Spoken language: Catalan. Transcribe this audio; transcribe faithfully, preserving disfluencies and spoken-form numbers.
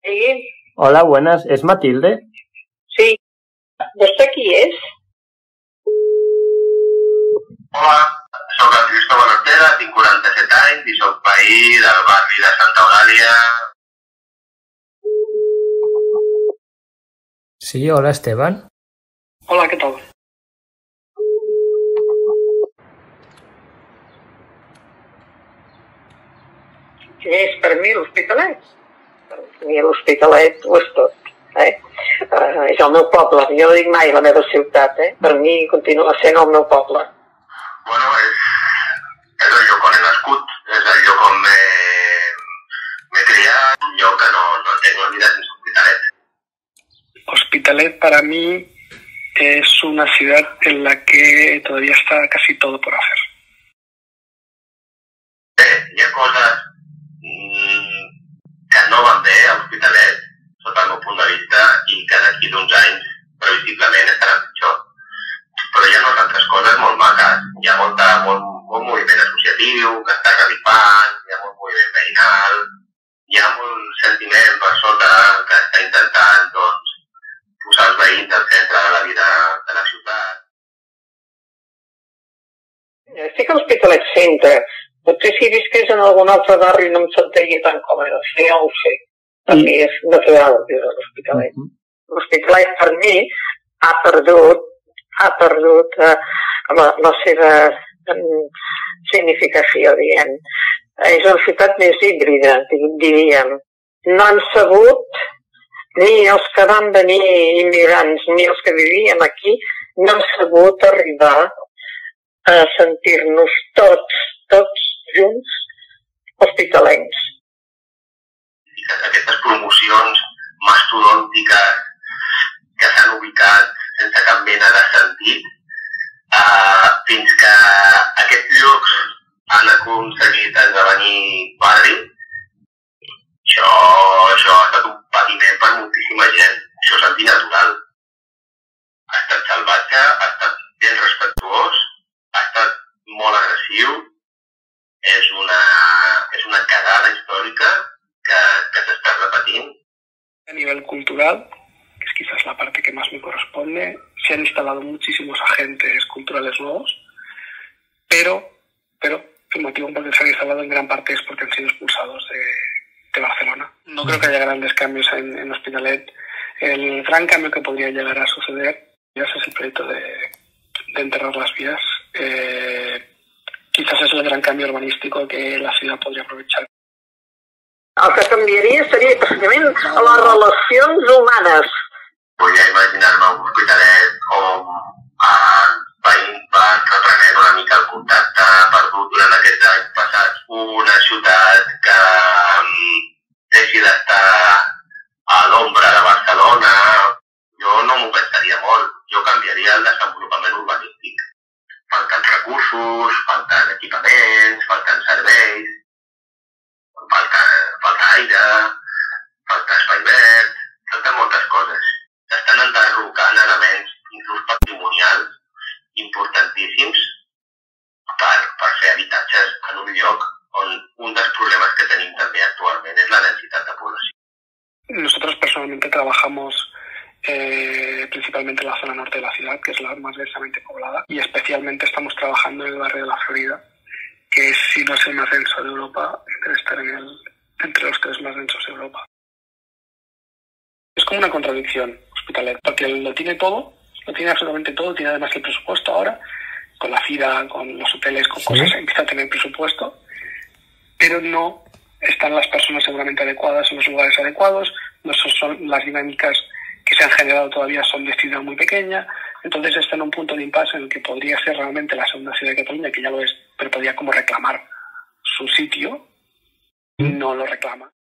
Sí. Hola, buenas. ¿Es Matilde? Sí. ¿Vostè qui és? Hola, soc el Cristóbal Ortega, tinc quaranta-set anys i soc veí del barri de Santa Eulàlia. Sí, hola, Esteban. Hola, ¿qué tal? Què és per mi l'Hospitalet? Per mi l'Hospitalet ho és tot. Eh? Uh, és el meu poble. Jo no dic mai la meva ciutat. Eh? Per mi continua sent el meu poble. Bueno, és, és el lloc on he nascut, és el lloc on m'he criat, un lloc que no, no tengo una vida sense Hospitalet. Hospitalet para mí es una ciudad en la que todavía está casi todo por hacer. Bé, hi ha coses mmm, que no van bé a Hospitalet, sota el meu punt de vista, i que d'aquí d'uns anys previsiblement estaran pitjor. Però hi ha unes altres coses molt maques. Hi ha molta, molt, molt moviment associatiu que està revifant, hi ha molt moviment veïnal, hi ha molt sentiment per sota que està intentant doncs, posar els veïns al centre de la vida de la ciutat. Estic a l'Hospitalet Centre. Potser si visqués en algun altre barri no em sentiria tan còmode. Sí, ja ho sé. Per mi és natural viure a l'Hospitalet. L'Hospitalet per mi ha perdut ha perdut eh, la, la seva eh, significació, diguem. És una ciutat més híbrida, diríem. No han sabut, ni els que van venir immigrants, ni els que vivien aquí, no han sabut arribar a sentir-nos tots, tots junts, hospitalencs. Aquestes promocions mastodòntiques que s'han ubicat sense cap mena de sentit, uh, fins que aquests llocs han aconseguit esdevenir barri, això, això ha estat un patiment per moltíssima gent. Això és antinatural. Ha estat salvatge, ha estat ben respectuós, ha estat molt agressiu, és una, és una cagada històrica que, que s'està repetint. A nivel cultural, que es quizás la parte que más me corresponde, se han instalado muchísimos agentes culturales nuevos, pero, pero el motivo por el que se han instalado en gran parte es porque han sido expulsados de, de Barcelona. No creo que haya grandes cambios en, en Hospitalet. El gran cambio que podría llegar a suceder ya es el proyecto de, de enterrar las vías. Eh, quizás es el gran cambio urbanístico que la ciudad podría aprovechar. El que canviaria seria precisament les relacions humanes. Volia imaginar-me un Hospitalet on els veïns van reprenent una mica el contacte perdut durant aquests anys passats. Una ciutat que um, deixi d'estar a l'ombra de Barcelona. Jo no m'ho pensaria molt. Jo canviaria el desenvolupament urbanístic. Falten recursos, falten equipaments, falten serveis, falta, falta aire, falta espai verd, falten moltes coses. S'estan enderrocant elements inclús patrimonials importantíssims per, per fer habitatges en un lloc on un dels problemes que tenim també actualment es la densidad de población. Nosotros personalmente trabajamos eh, principalmente en la zona norte de la ciudad, que es la más densamente poblada, y especialmente estamos trabajando en el barrio de la Florida, que si no es el más denso de Europa, debe estar en el, entre los tres más densos de Europa. Es como una contradicción, Hospitalet, porque lo tiene todo, lo tiene absolutamente todo, tiene además el presupuesto ahora, con la FIRA, con los hoteles, con ¿sí? cosas, empieza a tener presupuesto, pero no están las personas seguramente adecuadas en los lugares adecuados, no son las dinámicas que se han generado todavía son de ciudad muy pequeña, entonces está en un punto de impasse en el que podría ser realmente la segunda ciudad de Cataluña, que ya lo es, pero podría como reclamar su sitio, y no lo reclama.